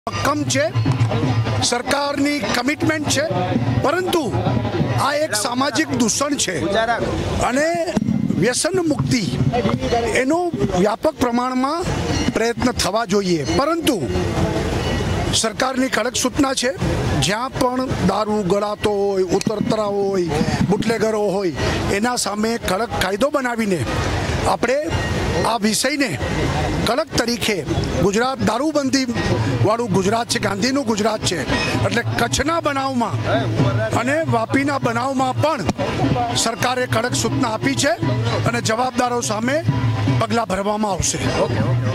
કમ છે, સરકારની કમિટમેન્ટ છે, પરંતુ આ એક સામાજિક દૂષણ છે અને વ્યસન મુક્તિ એનો વ્યાપક પ્રમાણમાં પ્રયત્ન થવા જોઈએ। પરંતુ સરકારની કડક સૂચના છે, જ્યાં પણ દારૂ ગળાતો હોય, ઉતરતરા હોય, બુટલેગરો હોય, એના સામે કડક કાયદો બનાવીને આપણે આ વિષયને કડક તરીકે ગુજરાત દારૂબંધી વાળું ગુજરાત છે, ગાંધીનું ગુજરાત છે, એટલે કચ્છના બનાવમાં અને વાપીના બનાવમાં પણ સરકારે કડક સૂચના આપી છે અને જવાબદારો સામે પગલાં ભરવામાં આવશે।